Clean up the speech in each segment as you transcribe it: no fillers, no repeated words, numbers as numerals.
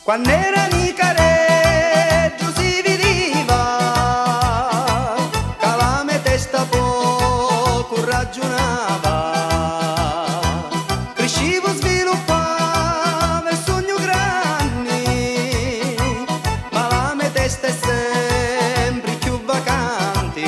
Quando era Nicareggio si vedeva che la mia testa poco ragionava. Crescevo, sviluppavo il sogno grande, ma la mia testa è sempre più vacante.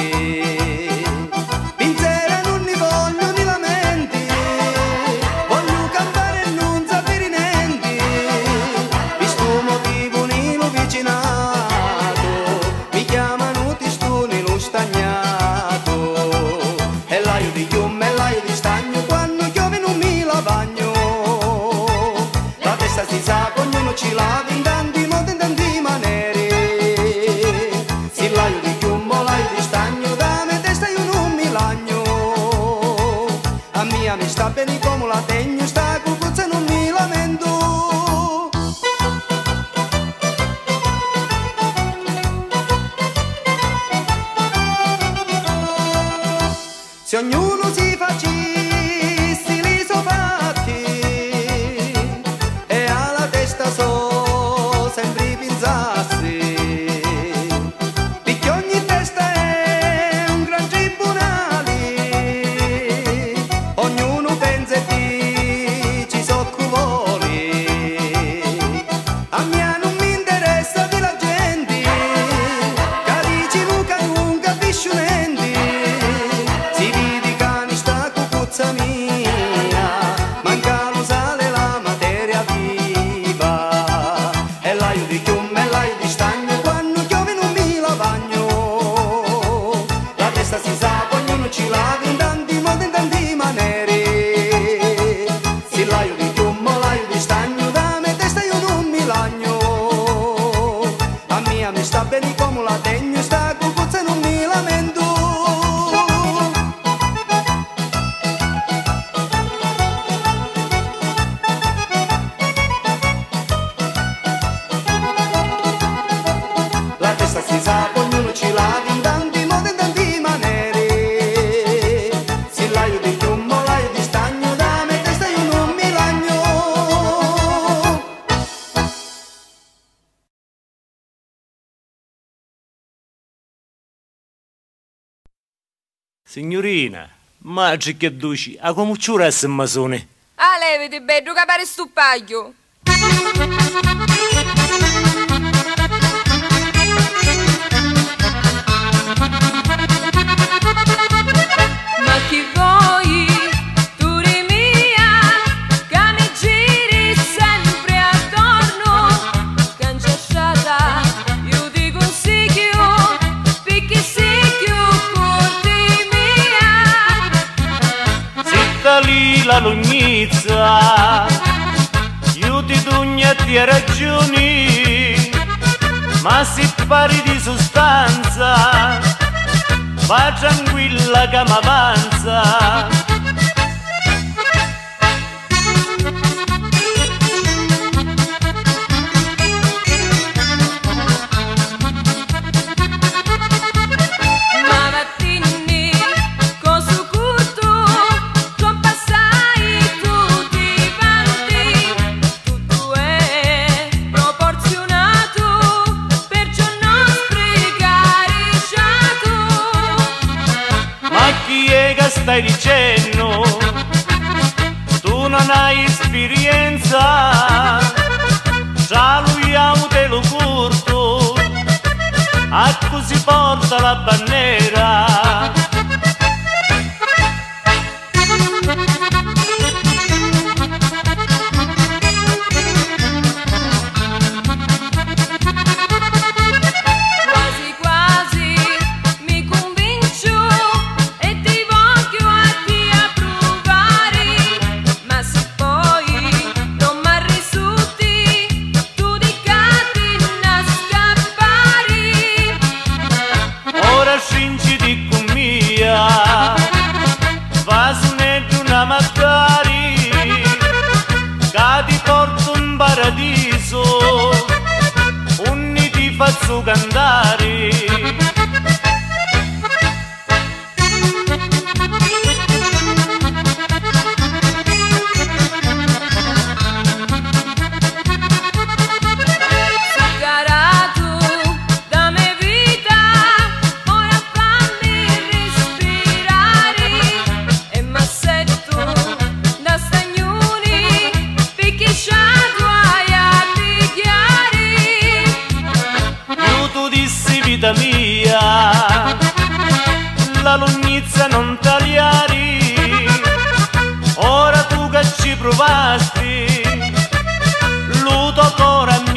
Pinzera non ne voglio ni lamenti, voglio campare e non sapere niente. Visto motivo ni lo vicinato, mi chiamano tistoni lo stagnato. E l'aio di chiume e l'aio di stagno, quando piove non mi lavagno. La testa si sa, ognuno ci lava in tanti modi, in tanti maniere. Se l'aio di chiume o l'aio di stagno, da me testa io non mi lagno. A mia mi sta bene come la tegno, sta cucuzza e non mi lamento. Se ognuno si facesse i suoi fatti e alla testa so sempre pensasse, perché ogni testa è un gran tribunale, ognuno pensa e ci so che vuole. A me non mi interessa di la gente che dice che non capisce niente. Mia, manca lo sale la materia viva. E l'aio di chiume e l'aio di stagno, quando piove non mi lavagno. La testa si sa, ognuno ci lava in tanti modi, in tanti maniere. Se l'aio di chiume o l'aio di stagno, da me testa io non mi lagno. A mia mi sta bene come la tegno, sta cucuzza e non mi lamento. La testa si sa, ognuno ci lava in tanti modi, in tanti maniere. Se l'aio di chiume o l'aio di stagno, da me testa io non mi lagno. Signorina, ma c'è che duci, a come ci ora a masone? Ah, levati, bello, che pare stupaglio. Ma chi vuoi, tu ri mia, che mi giri sempre attorno, canciasciata, io ti consiglio, perché sei più corti mia. Zitta lì la lugnizza, io ti dugno e ti ragioni, ma se pari di sostanza, va tranquilla che m'avanza. Marattini, cosu curto, con passai tutti quanti, tutto è proporzionato, perciò non sprecariciato. Ma chi è che stai dicendo? Tu non hai esperienza, già lui ha un telo corto, a così porta la bandiera. Quasi quasi mi convincio e ti voglio a ti approvare, ma se poi non m'arrisuti, tu di catena scappare. Ora scingi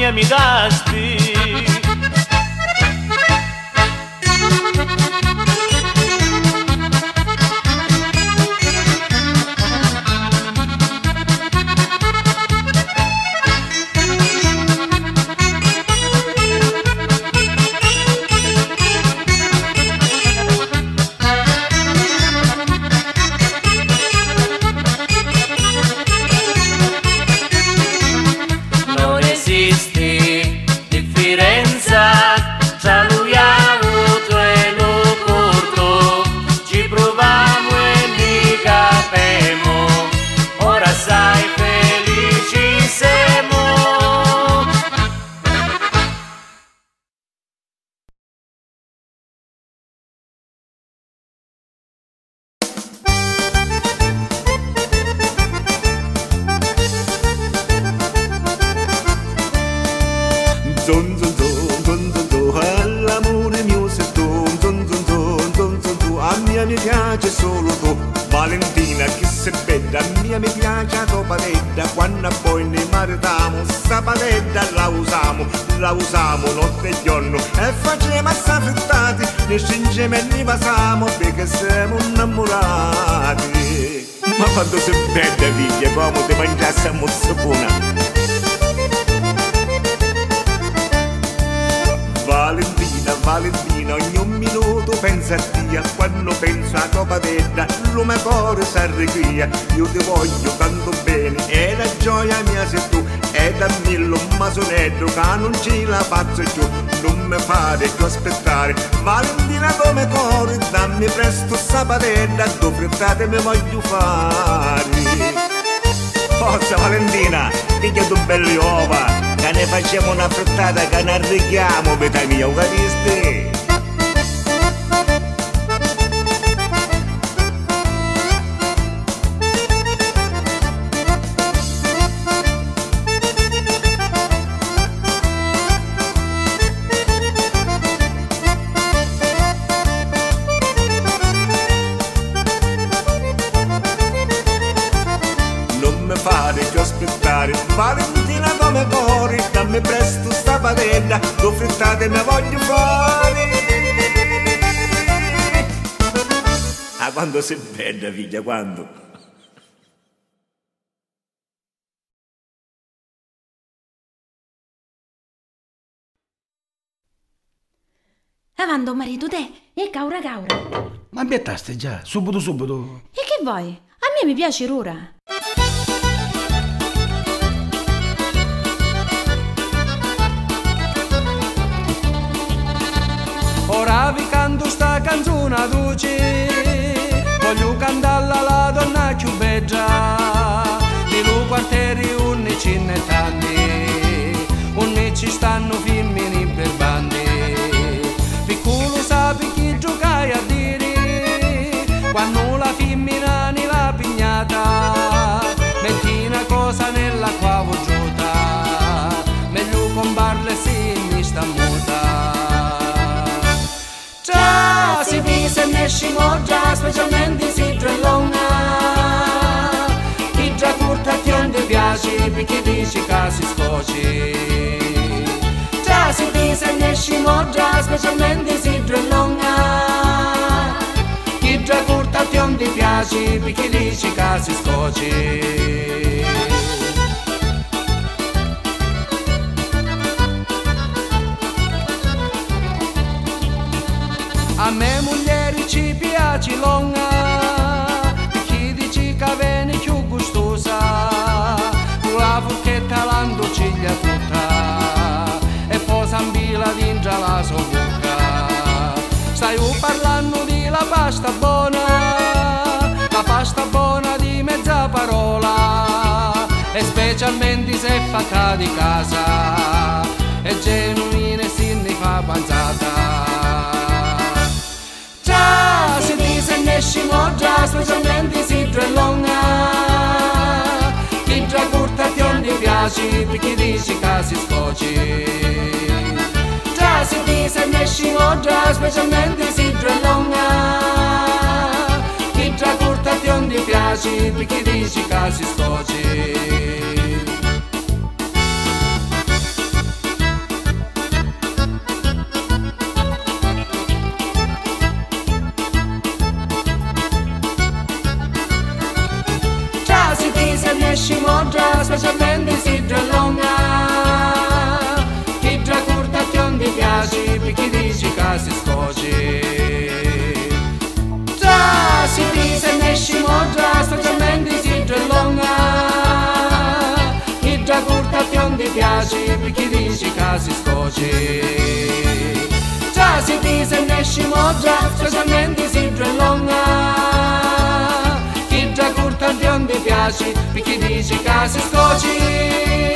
mia mi gaspi. Zon zon zon zon zon zon, all'amore mio sei tu. Zon zon zon zon zon zon, a mia mi piace solo tu. Valentina che sei bella, a mia mi piace la tua padella. Quando poi ne maritiamo, sta padella la usiamo notte e giorno. E facciamo assai frittati, ne stringiamo e ne pasiamo, perché siamo innamorati. Ma quando sei bella figlia, come ti mangiassi a mozza buona. Valentina, Valentina, ogni minuto pensa a te. Quando penso a tua padella, il mio cuore si arregia. Io ti voglio tanto bene e la gioia mia sei tu. E da millo un masonetto che non ce la faccio giù. Non mi fare più aspettare, Valentina come cuore, dammi presto sta padella, due frittate mi voglio fare. Forza Valentina, figlia tu belli uova, che ne facciamo una frittata che ne arricchiamo, vita mia, lo capisti? Fare che aspettare, Valentina come cuore, dammi presto sta padella, due frittate me voglio fare. Ah, quando sei bella figlia, quando? Avando marito te e caura caura. Ma ambientaste già, subito subito. E che vuoi? A me mi piace l'ora. Ora vi canto sta canzone dolce, voglio cantarla alla donna più bella, di lu quartieri unici anni, unici stanno femmini per bandi, piccolo sapi chi giocai a dire, quando la femmina ne la pignata, metti una cosa nella qua voggiota, meglio comparle se mi sta muta. Già si dice ne scimo già, specialmente si trellona, chi già curta ti non ti piace, perché dici che si scoci. Già si dice ne scimo già, specialmente si trellona, chi già curta ti non ti piace, perché dici che si scoci. A me muglieri ci piace longa, chi dici che viene più gustosa, con la forchetta l'ando ciglia tutta, e poi s'ambila dentro la sua bocca. Stai parlando di la pasta buona di mezza parola, e specialmente se è fatta di casa, e genuina e si ne fa panzata. Si dice ne scimo già, specialmente si trellona, chi già curta ti non ti piace, perché dici che si scoci. Già si dice ne scimo già, specialmente si trellona, chi già curta ti non ti piace, perché dici che si scoci. specialmente si già lunga, chi già corta ti ti piace, perché dici che si scoci. Già si dice ne scimo già, specialmente si già lunga, chi già corta ti piace, perché dici che si scoci. Già si dice ne scimo già, specialmente si già lunga, già curta non ti piace, perché dici che si scoci.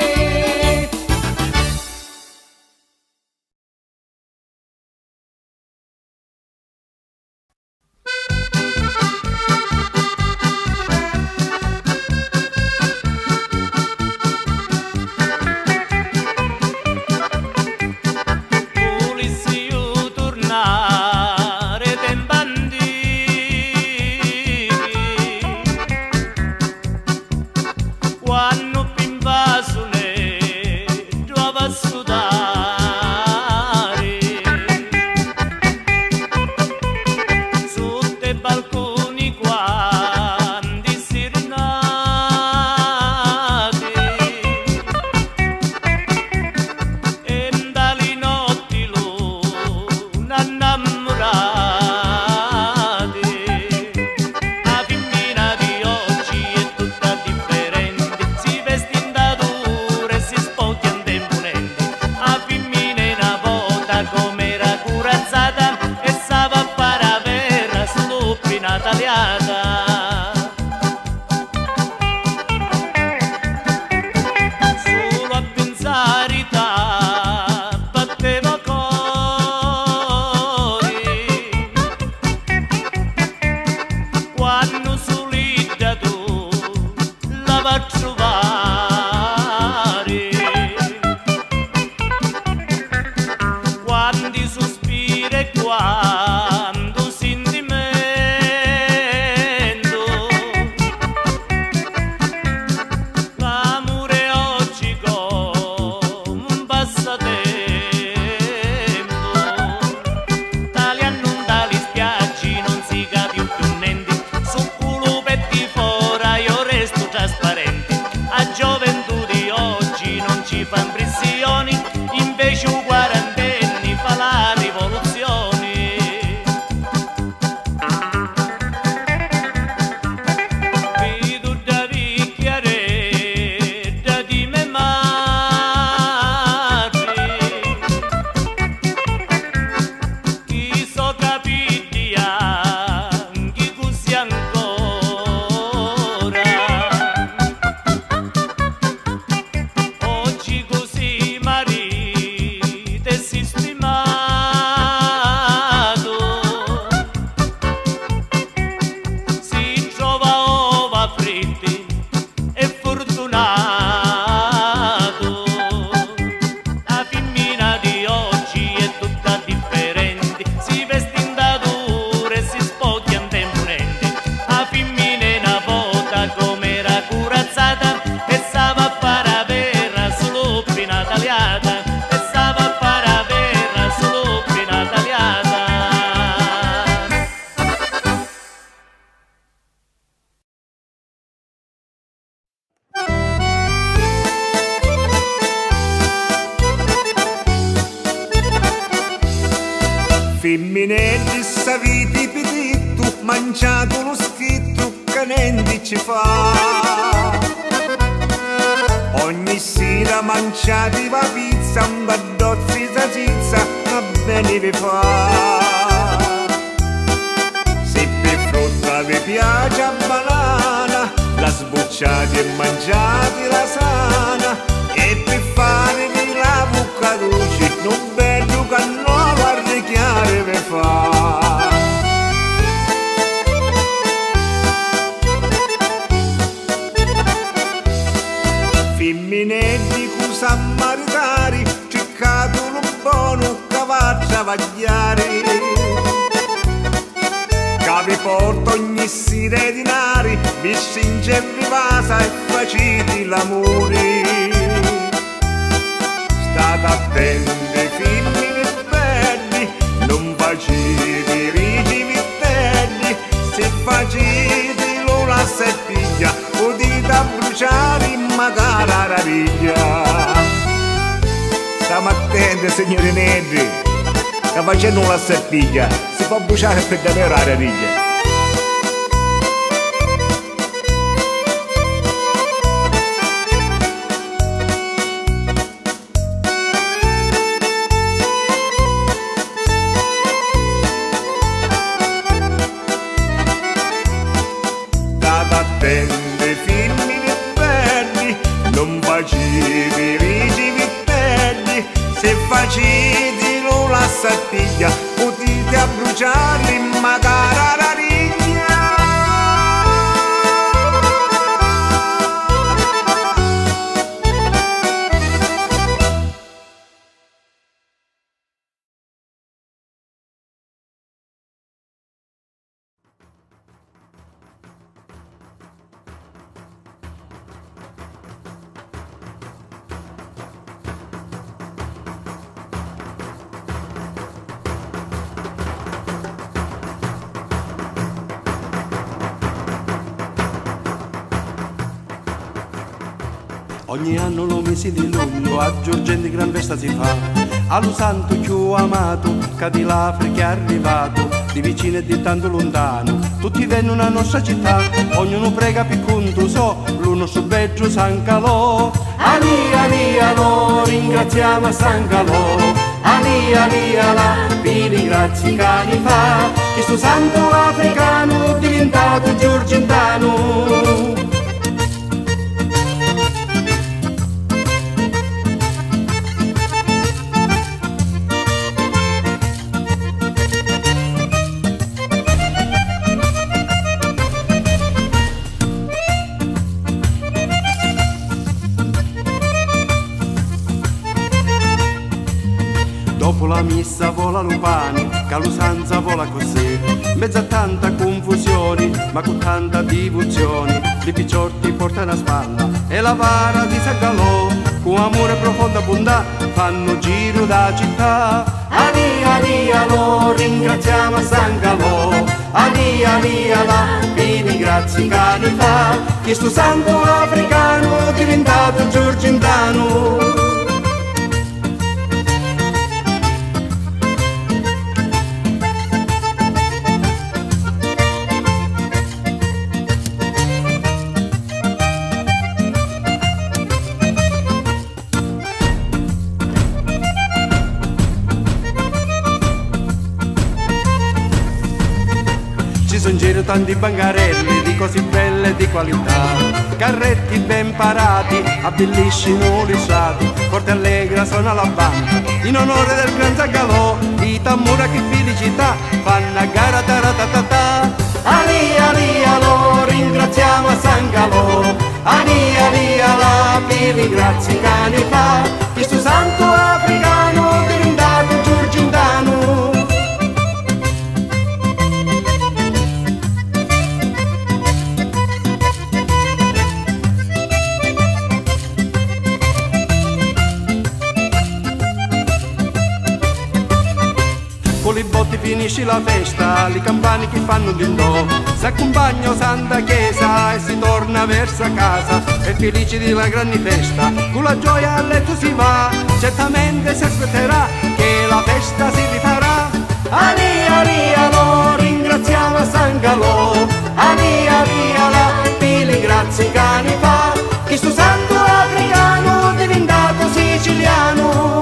Femminelli saviti pitittu, mangiato uno schitto che niente ci fa. Ogni sera mangiati la pizza, un baddozzi da zizza, ma bene vi fa. Se per frutta vi piace a banana, la sbucciati e mangiati la sana, e per fare di la bucca dolce, non bello che no guardi chiare vi fa. Femminelli cu sammaritari, cercato un buono che va a travagliare, che vi porta ogni sera dinari, vi stringe vi vasa e faciti l'amore. State attenti femmine belli, non facete rigi vitelli, se facete l'una settiglia, potete bruciare in magari ma attenti signori negri, che facendo una serpiglia si può bruciare per davvero la riglia. Attende figli belli, non facevi vici vitelli, se facete la sattiglia potete a bruciarli magari la rigna. Ogni anno lo mese di luglio a Giorgente gran festa si fa, allo santo più amato, che di l'Africa è arrivato, di vicino e di tanto lontano, tutti vengono alla nostra città, ognuno prega per conto so, l'uno su Beggio San Calò. Alia lo ringraziamo a San Calò, alia la, vi ringrazi cani fa, questo santo africano è diventato giorgentano. Dopo la messa vola Lupani, che l'usanza vola così, mezzo a tanta confusione, ma con tanta devozione, i picciotti portano a spalla e la vara di San Calò, con amore profonda bontà, fanno giro da città. Alia lo ringraziamo a San Calò, alia la, vi ringrazi cani fa, questo santo africano è diventato giorgentano. Ci sono in giro tanti bancarelli di cose belle e di qualità, carretti ben parati, abbelliscono le strade, corte allegra suona la banda, in onore del gran San Calò, i tamburi che felicità, fanno a gara taratatata. Alia lo ringraziamo a San Calò, alia la, vi ringrazi cani fa, questo santo africano è diventato giorgentano. Con le botti finisce la festa, le campane che fanno dindò, si accompagna Santa Chiesa e si torna verso casa, e felici della grande festa, con la gioia a letto si va, certamente si aspetterà che la festa si rifarà. Alia lo ringraziamo a San Calò, alia la, vi ringrazi cani fa, questo santo africano è diventato siciliano.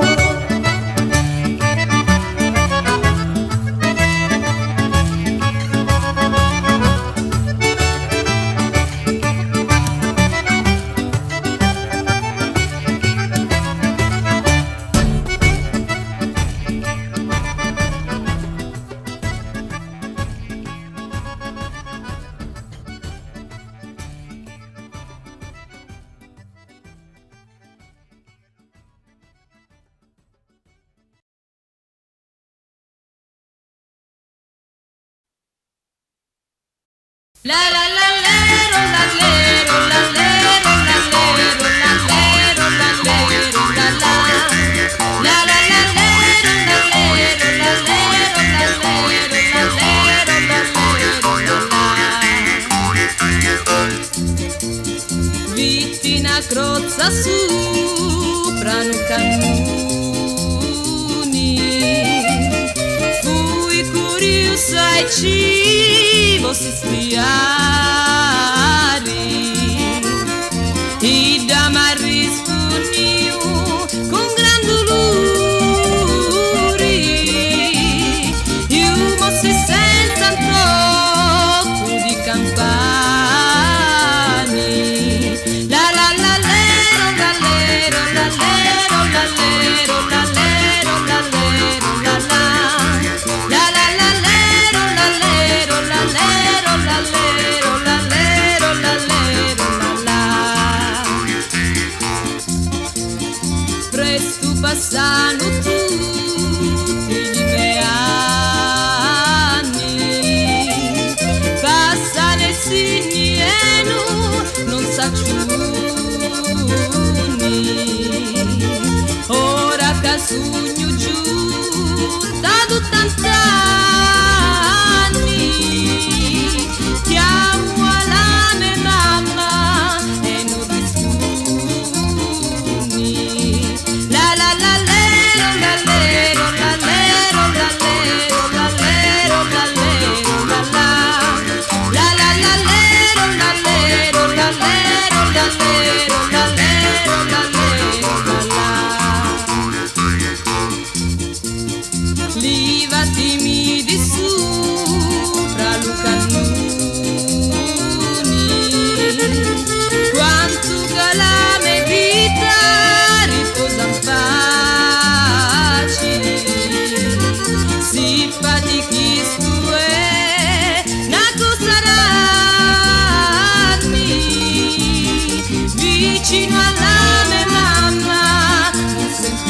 La la la lero, la lero, la lero, la lero, la lero, la lero, la la. La la la lero, la lero, la lero, la lero, la lero, la la. Vittina crozza sopra un cammino, e ci vossi spiari e da marrisponio con gran dolori io mossi senza troppo di campani la la la lero la lero la lero la lero la lero la lero la la la la la lero la lero la lero la lero la lero la lero la la presto passano tutti i miei anni passano e signi e non sa ora che sogno giù da 80 anni chiamo alla mia mamma e non rispondi la la la lero la lero la lero la lero la lero la lero la la la la la lero la lero la lero la lero la lero la lero la la livatimi di sopra Lucannuni quanto che la mia vita riposa in pace si fatichisto è una cosa rarmi vicino alla mia mamma non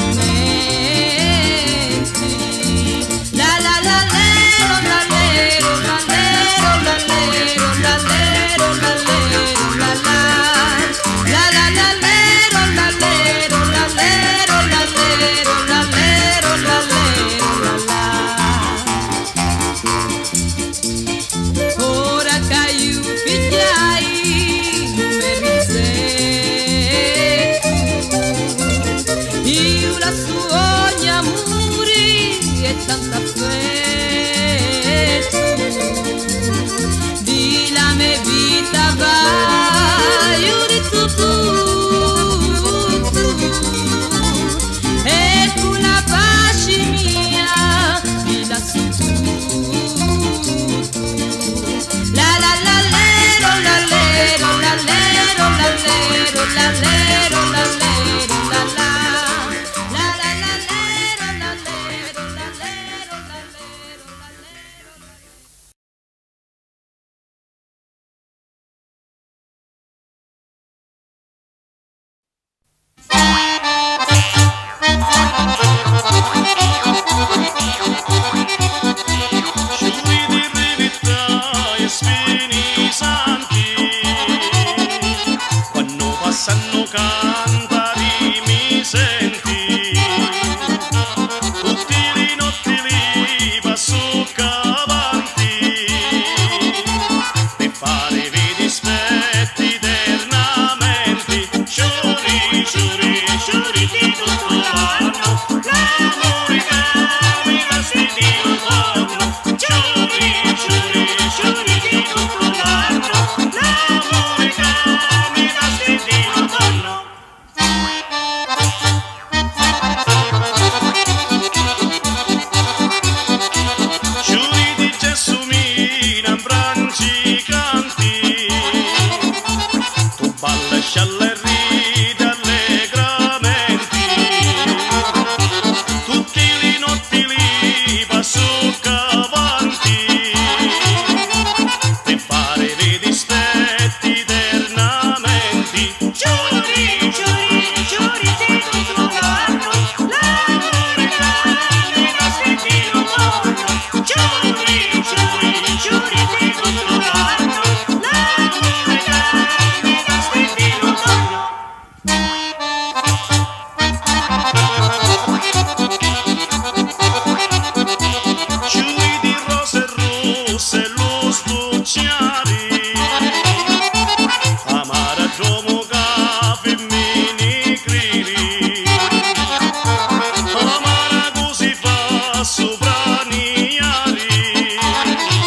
sentimenti la la la lero la lero la lero la lero la lero la lero la la la la la lero la lero la lero la lero la lero la lero la la ora che io pigliai per il secco io la sogna muri e tanta affetto di la mia vita vai io di tutto e con la pace mia di la la la la lero la lero la lero la lero la lero la lero la la la la la lero la lero la lero la lero la lero Giuri di verità e spini santi quando passano cantari mi senti tutti i notti li passo avanti per fare i dispetti eternamente giuri giuri giuri di tutto l'anno l'amore che mi resti di un giorno giuri giuri giuri di tutto l'anno l'amore che mi resti di un giorno giuri di gelsomina branci canti tu balla scialla e ridi allegramente tutti i notti li passo avanti per fare i dispetti eternamente giuri giuri giuri di tutto l'anno l'amore che mi resti di un giorno giuri giuri giuri di tutto l'anno l'amore che mi resti di un giorno giuri di rose rosse e lo sbucciari amara come caffè mini grili amara così fa sopraniari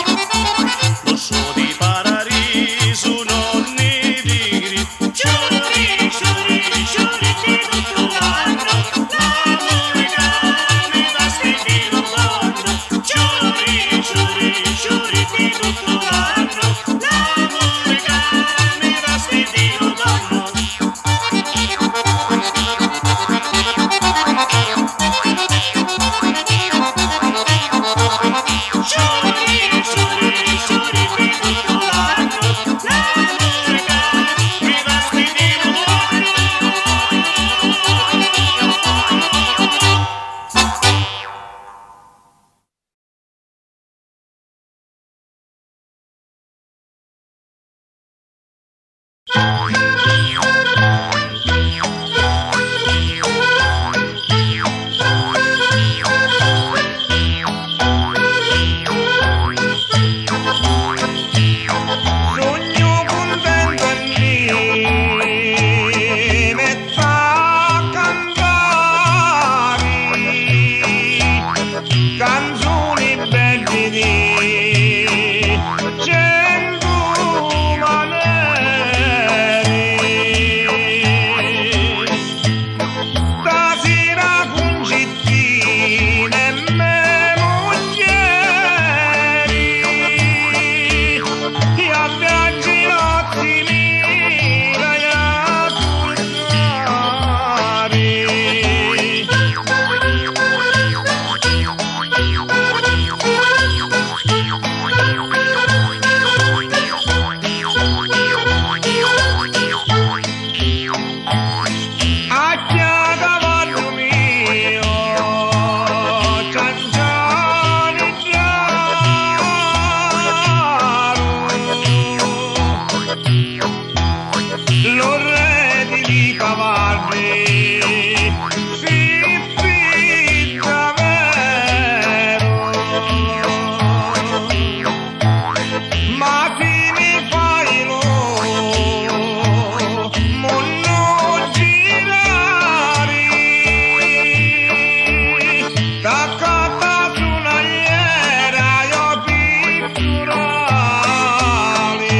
tutto l'anno, l'amore che mi dà stidino danno. Sciuri, sciuri, sciuri per tutto l'anno, l'amore che mi dà stidino danno. Sogno contento e mi metta a cantare canzoni belle di cento maniere. Stasera con cittine e me moglieri e a viaggi notti mira e a tornare. Acchia cavallo mio, cianciani chiaro, l'orredi di cavalli si pizza vero, ma chi mi fai lo monno girare, taccata su una iera io pitturale.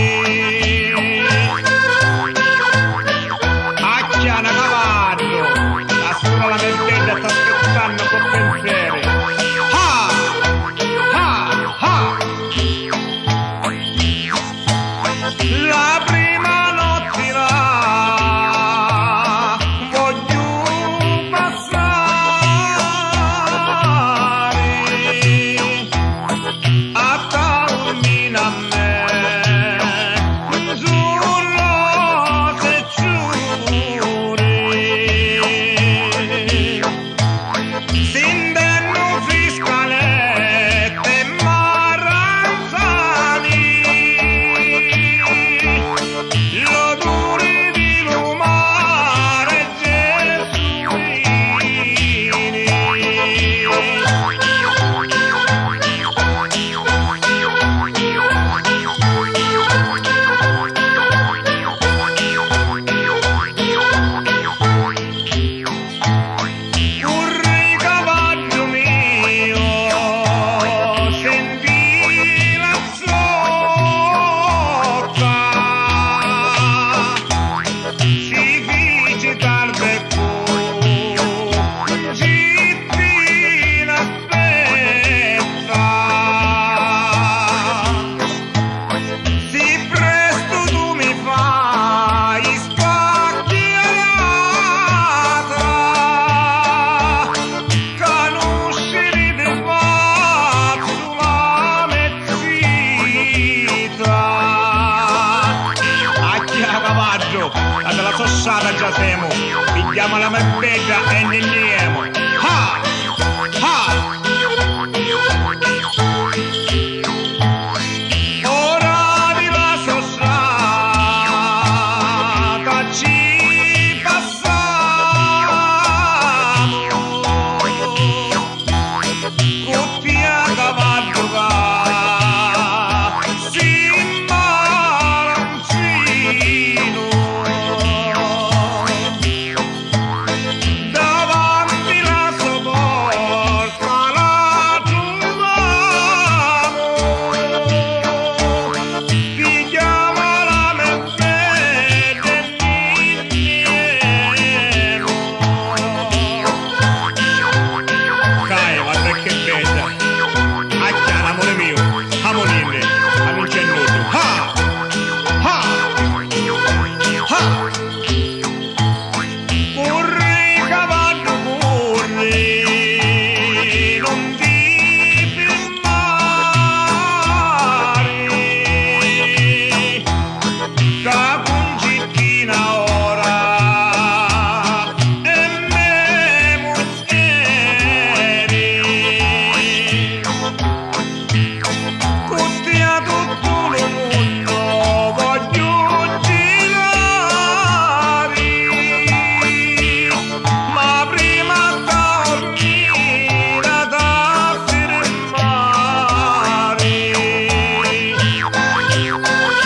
Acchiana cavallo, la sola la mezzetta sta aspettando con pensieri. Ha! Ha! Ha! La prima notte là voglio passare a taormina a me sulle secciure. S'inverno friscalette e maranzani, l'odore di lumare gesuini. Corri cavallo mio, senti la sopra, si fici dal becco, zitti la spezza. Si presto tu mi fai spacchiata, conoscere del spazio la mezzita. Acchia cavallo, la della sossata già siamo, pigliamo la mezzetta e ne andiamo. Ha! Ha! Ora di la sossata ci passiamo, tutti a cavallo va, si balanzino. Davanti la sua porta la trova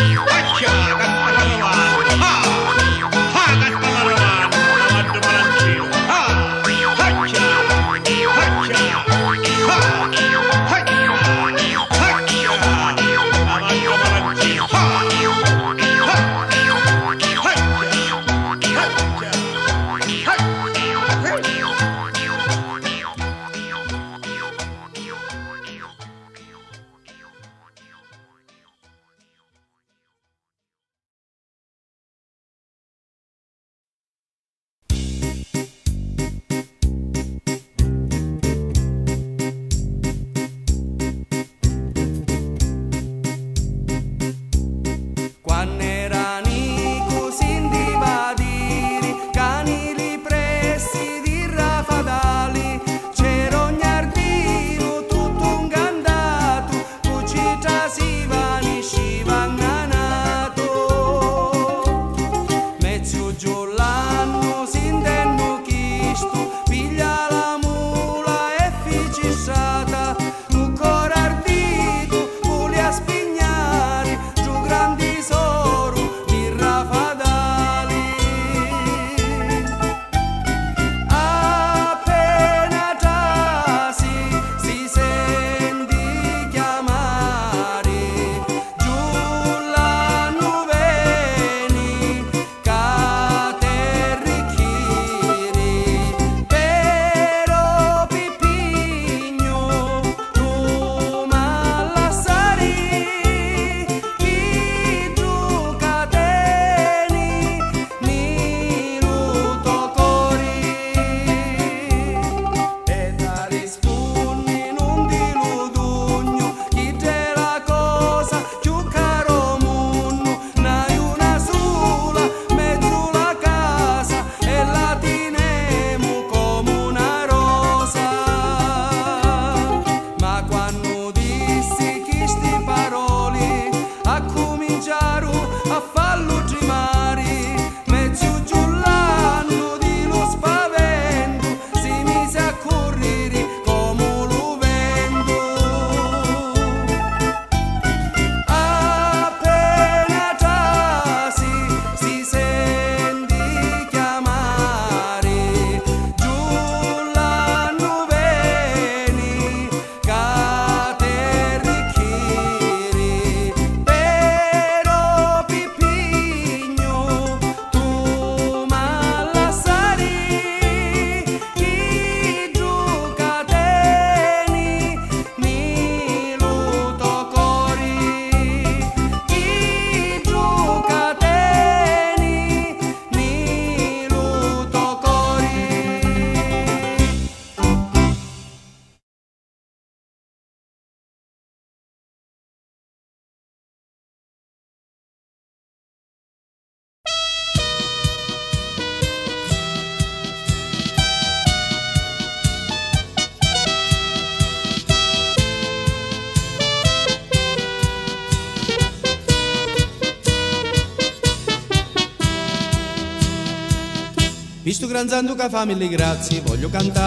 Visto gran Zanduca famiglia grazie voglio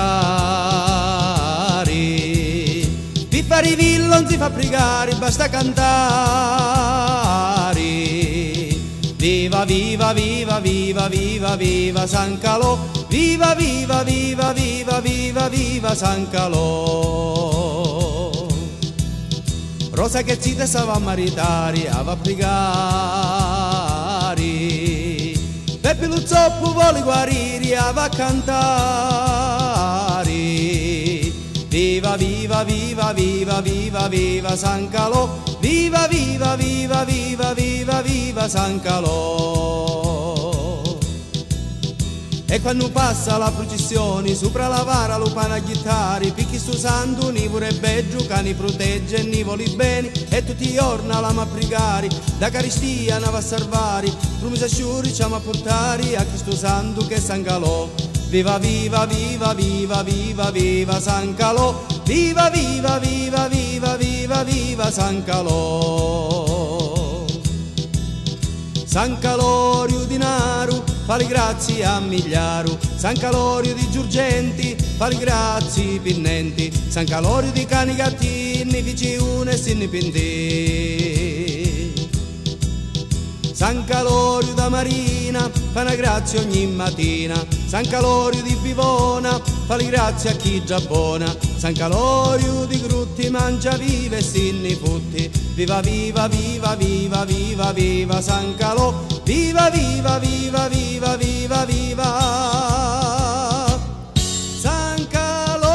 cantare. Viva Rivillo non si fa pregare, basta cantare. Viva viva viva viva viva viva San Calò. Viva viva viva viva viva viva San Calò. Rosa che ci stava a maritare, a pregare. Peppe lo zoppo vuole guarire, va a cantare. Viva viva viva viva viva viva San Calò. Viva viva viva viva viva viva San Calò. E quando passa la processione sopra la vara lo panaghittari, picchi sto santo ni pure beggio che ni protegge e ni voli bene, e tutti i giorni la ma pregare da caristia ne va a salvare, promessa sciuri ci a portare a questo santo che è San Calò. Viva viva viva viva viva viva San Calò. Viva viva viva viva viva viva San Calò. San Calorio di Naru fa le grazie a Migliaru. San Calorio di Giurgenti fa le grazie pinnenti. San Calorio di Cani Gattini fici una e sinni pinti. San Calorio da Marina fa una grazia ogni mattina, San Calorio di Bivona fa le grazie a chi già buona, San Calorio di Grutti mangia viva e sinni putti, viva viva viva viva viva viva San Calò, viva viva viva viva viva viva San Calò.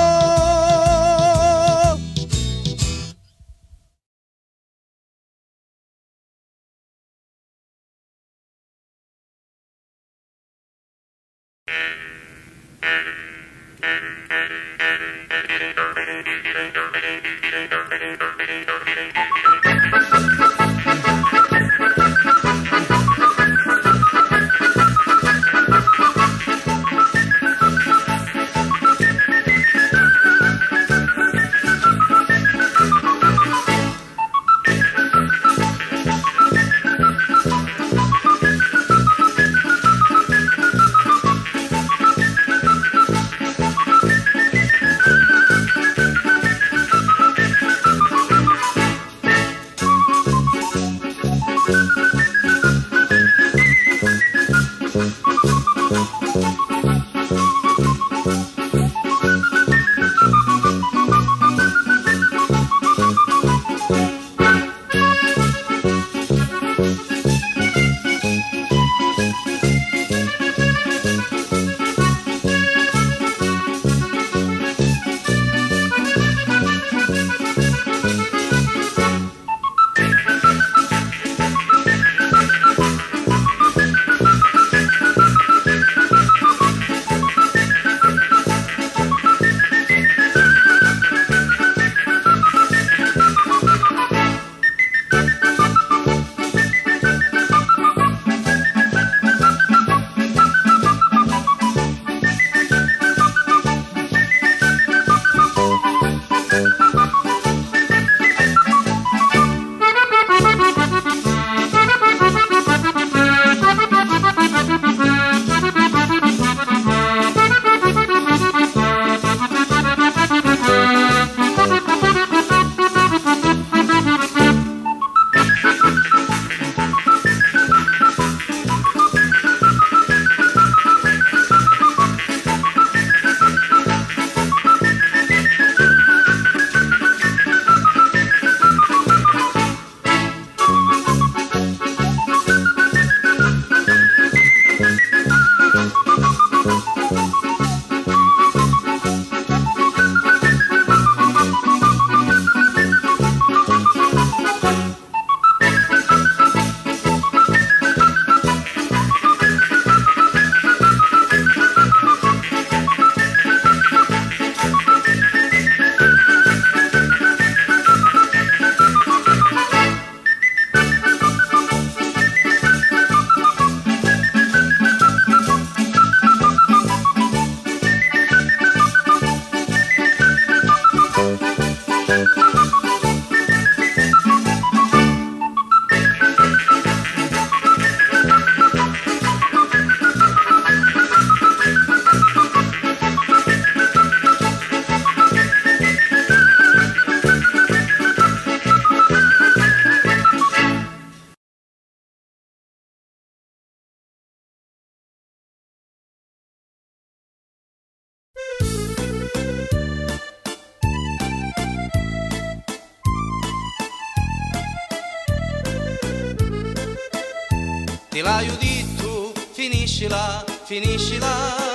Ti l'ho detto, finiscila, finiscila,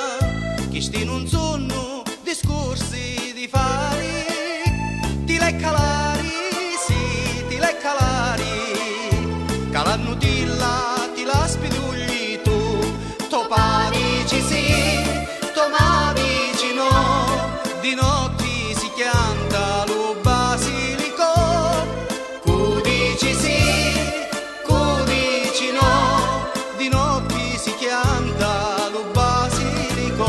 che sti non sono discorsi di fare, ti le calari, sì, ti le calari, calanno ti la spidugli tu, topadici sì, tomadici no, di notti si chianta lo basilico, cudici sì, cudici no, di notti si chianta lo basilico.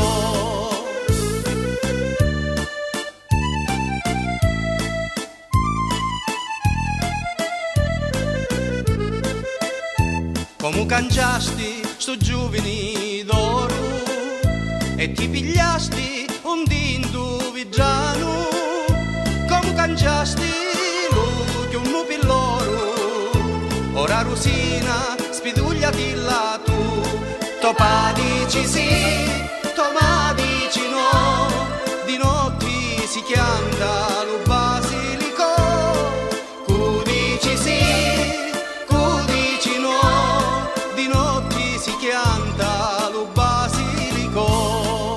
Come cangiasti sto giovani d'oro e ti pigliasti un dindu vigiano, come cangiasti lo che un pilloro, ora Rosina spidugliati là tu, topa dici sì, toma dici no, di notti si chianta lo basilico, cu dici sì, cu dici no, di notti si chianta lo basilico.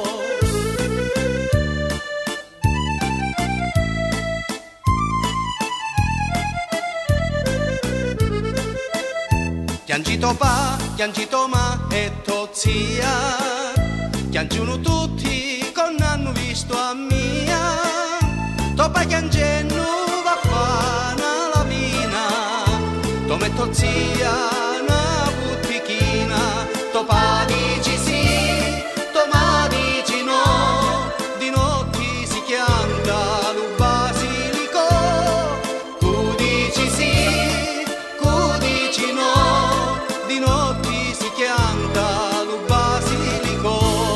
Chiangito pa, chiangito ma e tozzia, chiangiuno tutti con hanno visto a mia, topa chiangenno va fana la vina, tome tozzia una buttichina, topa dici sì, toma dici no, di notti si chianta lo basilico, tu dici sì, tu dici no, di notti si chianta lo basilico.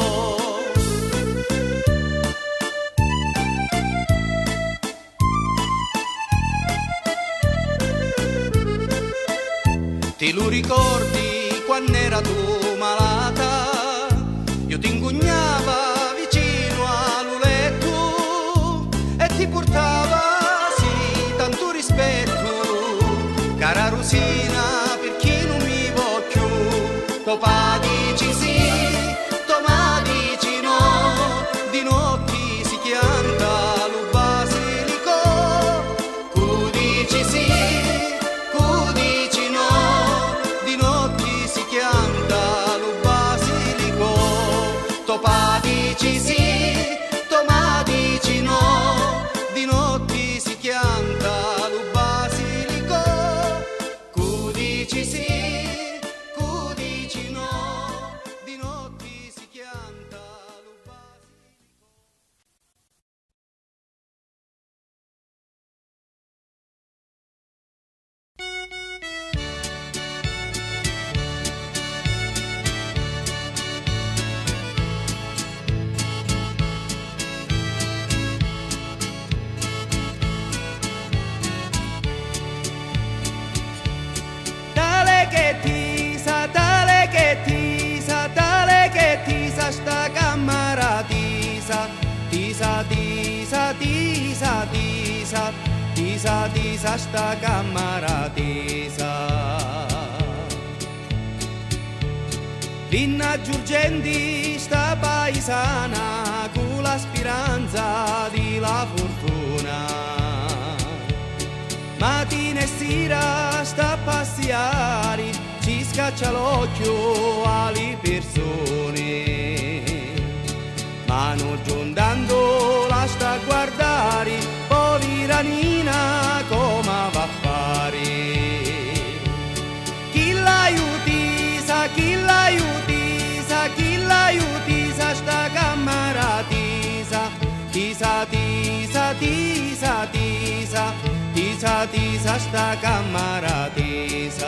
Ti lo ricordi quando era tu malata? Io ti ingugnava vicino al letto e ti portava sì tanto rispetto, cara Rosina, per chi non mi vuol più, topa dici sì, toma dici no, di notti si chianta lo basilico, tu dici sì, tu dici no, di notti si chianta lo basilico, topa dici sì, toma dici no, di notti si chianta lo basilico, cu dici sì, cu dici no, di notti si chianta lo basilico. Tale che tisa, tale che tisa, tale che tisa sta camera tisa, tisa, tisa, tisa, tisa, tisa, tisa sta camera tisa. Vinna Giurgendi sta paesana con la speranza di la fortuna. Mattina e sera sta a passiare, ci scaccia l'occhio alle persone. Ma non giondando la sta a guardare, povera Nina come va a fare. Chi l'aiutisa, chi l'aiutisa, chi l'aiutisa sta camera tisa, tisa, tisa, tisa, tisa. Tisa, tisa, sta camera tisa.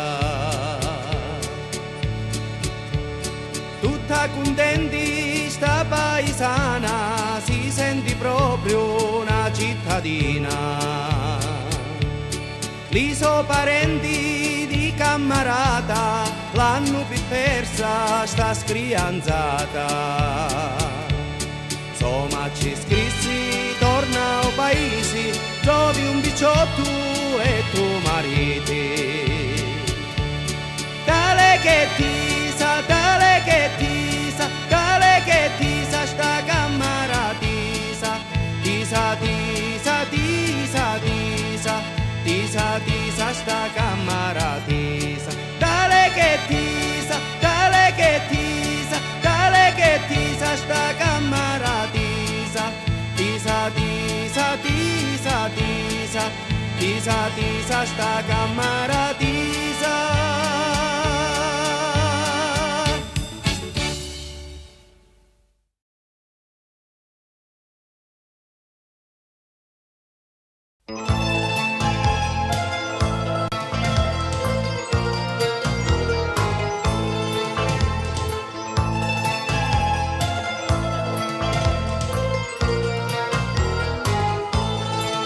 Tutta contenti sta paesana, si sente proprio una cittadina. Li so parenti di camarata, l'hanno più persa sta scrianzata. Insomma ci scrissi, torna al paese, trovi un biciotto e tuo mariti. Tale che tisa, tale che tisa, tale che tisa sta camera tisa, tisa, tisa, tisa, tisa, tisa, tisa sta camera tisa. Tale che tisa, tale che tisa, tale che tisa sta camera tisa, tisa, tisa, tisa, tisa, tisa, tisa sta camera tisa.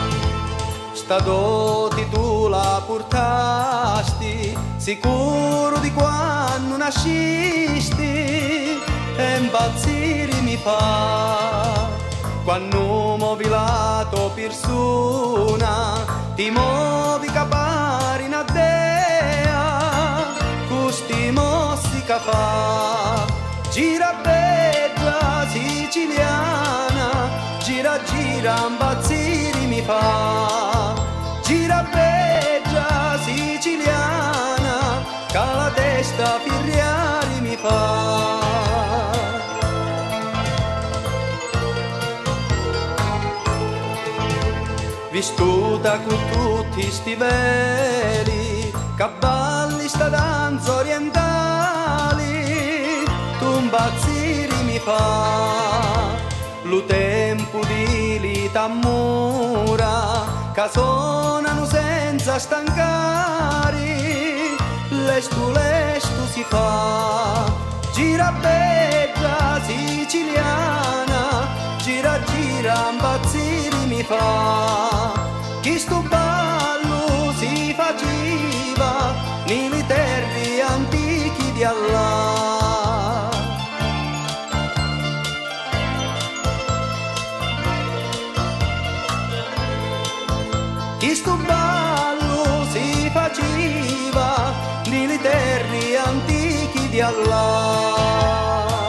Sta doti tu la portasti, sicuro di quando nascisti e impazzire mi fa. Quando muovi la tua persona, ti muovi capare in addea, custi mossi che fa. Gira bella siciliana, gira gira impazzire mi fa. Gira bella siciliana, che la testa firriare mi fa. Vissuta con tutti sti veli, cavalli sta danza orientali, tu impazzire mi fa. Lo tempo di l'itamura, che suonano senza stancare, lestu si fa. Gira bella siciliana, gira gira impazzire mi fa. Chi sto ballo si faceva nelle terre antichi di Allah. Chi sto ballo si faceva nelle terre antichi di Allah.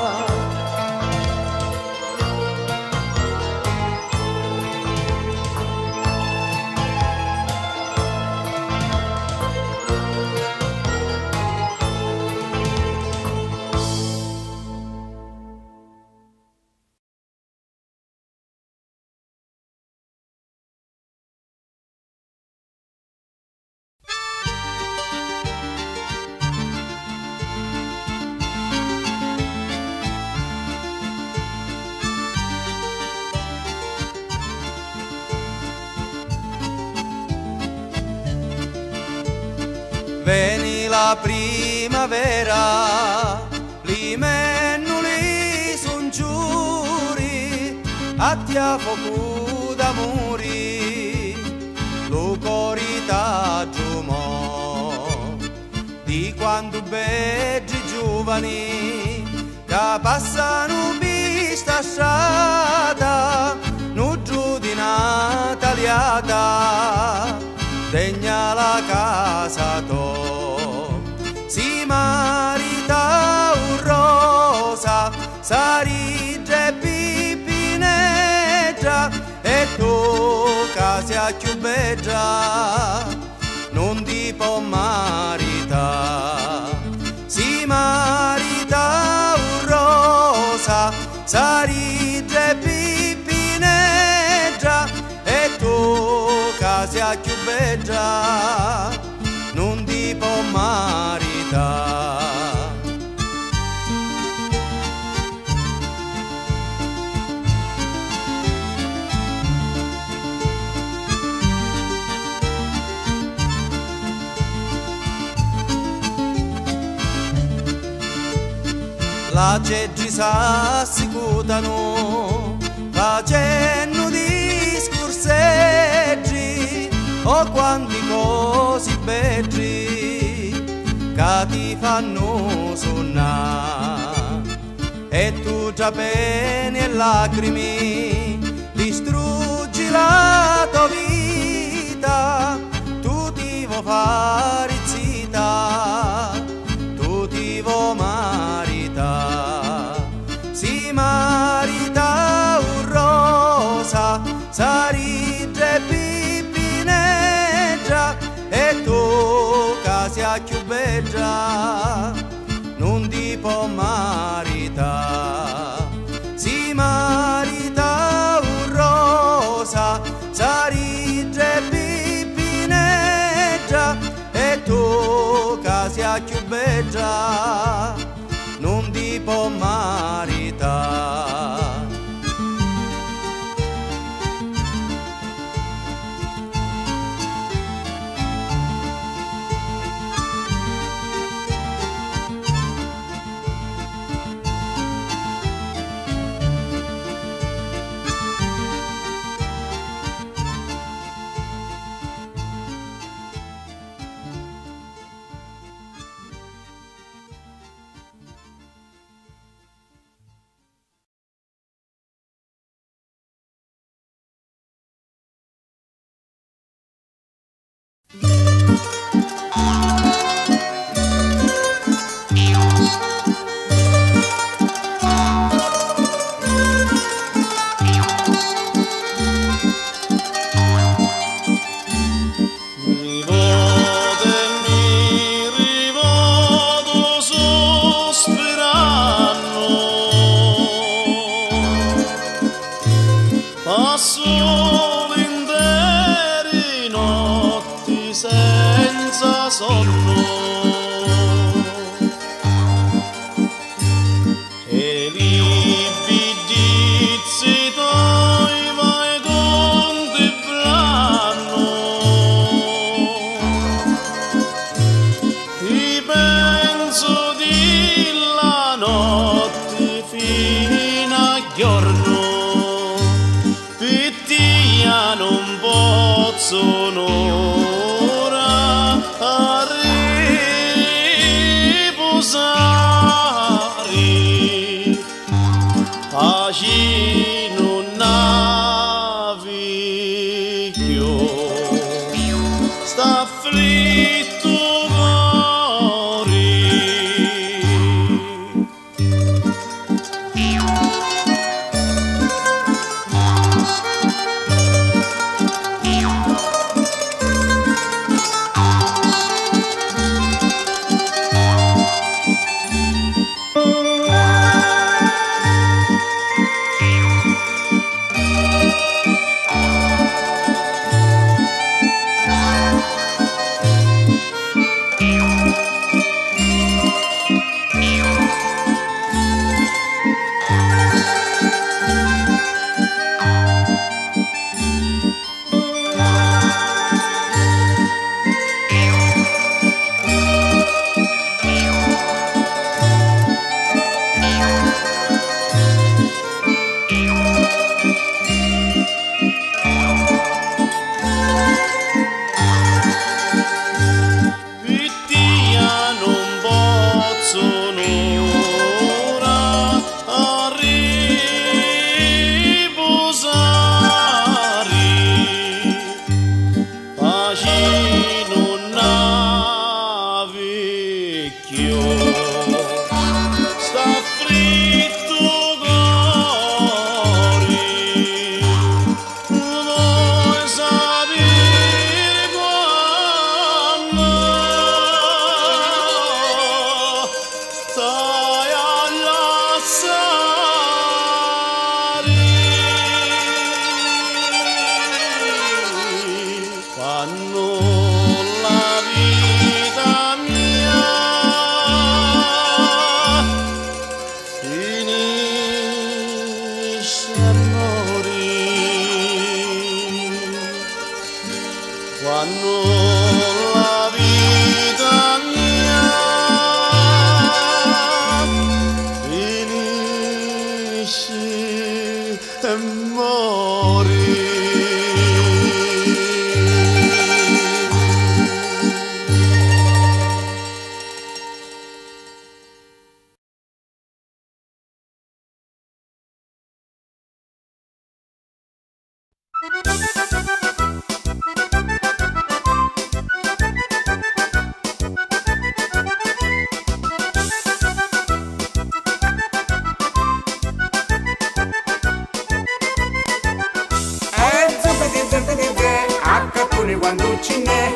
Veni la primavera, li mennuli son giuri, a tia fuoco d'amori, lo corita giumò, di quando beggi giovani, che passano vista strada, nu giù di Nataliata, degna la casa to, si marita un rosa, sarige pipineggia, e tu casa più beggia, non ti può marita. Si marita un rosa, sarige pipineggia, e tu casa più beggia, non ti può marita. La geggi s'assicutano facendo discorseggi, o quanti cosi beggi che ti fanno sonnare, e tu già pene e lacrime distruggi la tua vita, tu ti vuoi fare zita, tu ti vuoi marita. Si marita un rosa, sarige pipineggia, e tu casa più beggia, non ti può marita. Si marita un rosa, sarige pipineggia, e tu casa più beggia, non ti può marita. sono ora a riposare, a chi non navigò sta fritto cuore. Vittia non possono ora a riposare, a chi non navigò sta fritto cuore. Vuoi sapere quando stai a lasciare, quando la vita mia finisce a morire, quando la vita mia finisce a morire. A cappone quando ce n'è,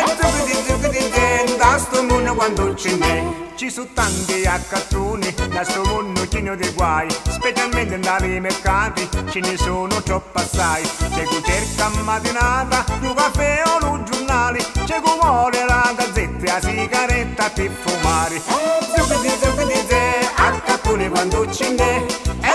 da sto mondo quando ce n'è. Ci sono tanti accattoni da sto mondo pieno di guai, specialmente nei mercati ce ne sono troppo assai. C'è chi cerca mattinata, un caffè o un giornale, c'è chi vuole la gazzetta e la sigaretta per fumare. Accattoni quando ce n'è,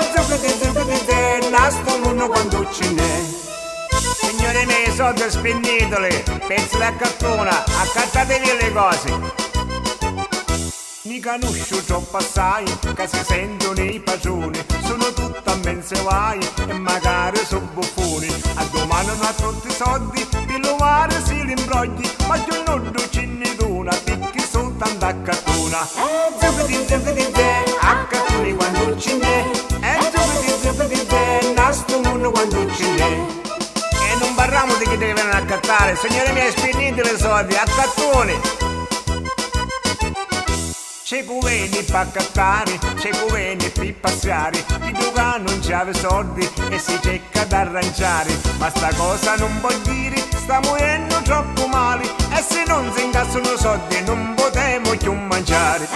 da sto mondo quando ce n'è. Signore miei, soldi spenditeli, pezzi da cartona, accattatevi le cose. Mi conosco troppo assai, che si sentono i padroni, sono tutti a mense guai e magari sono buffoni. A domani non ha tutti i soldi, per lovare si l'imbrogli, ma io non lo ce ne dona, perché sono tanto a cartona. A cartoni quando ce n'è, nasto mondo quando ce n'è. E non parliamo di chi deve accattare, signore miei, spendete le soldi, a cartoni. C'è chi viene per accattare, c'è chi viene per passare, chi che non c'ave soldi e si cerca da arrangiare. Ma sta cosa non vuol dire, sta morendo troppo male, e se non si incassano soldi non potremo più mangiare.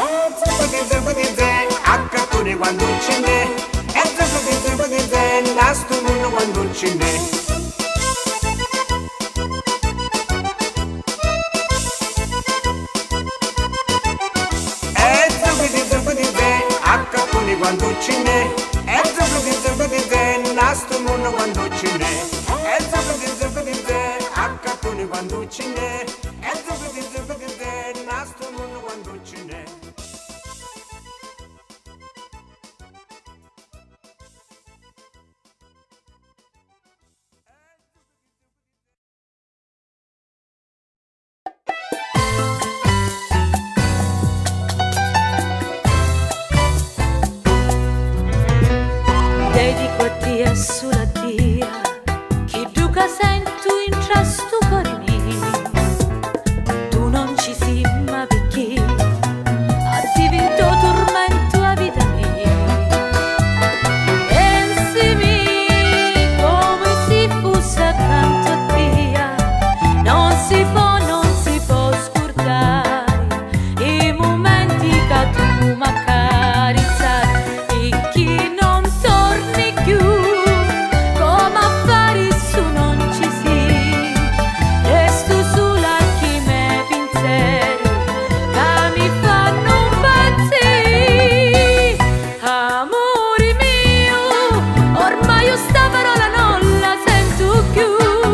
Accattoni quando ce n'è, nasto mondo quando ce n'è. Accattoni quando ce n'è, nasto mondo quando ce n'è. Accattoni quando ce n'è, nasto mondo quando ce n'è. tra sto cuore mio. Tu non ci sei ma perché ha divinto tormento a vita mia. Pensami come si fosse accanto a te, non si può scordare i momenti che tu mi accarezzai e chi non torni più. Come affari su non ci si, resto sola chi me pensieri che mi fanno impazzire. Amore mio, ormai io sta parola non la sento più.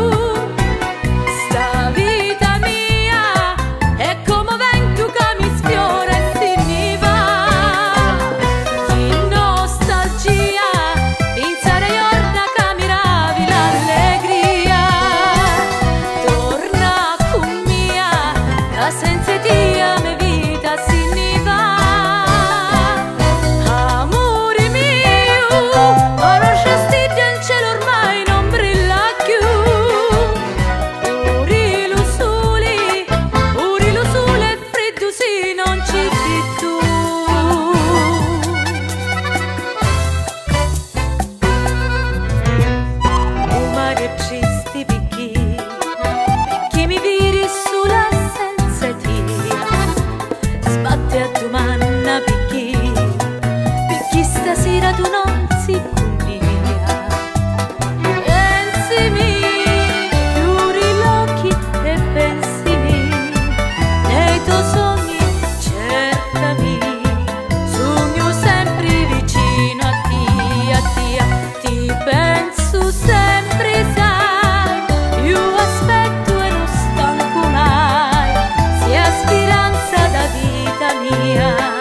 Sta vita mia è come vento che mi sfiora e se ne va. Che nostalgia pensare giorna che miravi l'allegria. Torna con mia che senza te a me vita se ne va. Amore mio, ora c'è stilla in cielo ormai non brilla più. Uri lo sole e freddo se non ci sei tu. Un mare tristi perché mi viri sola senza te. Sbatte a domanda perché stasera tu non sei con me. Pensami, chiudi gli occhi e pensami, nei tuoi sogni cercami. Sogno sempre vicino a te, ti penso sempre, sai. Io aspetto e non stanco mai, sia speranza da vita mia.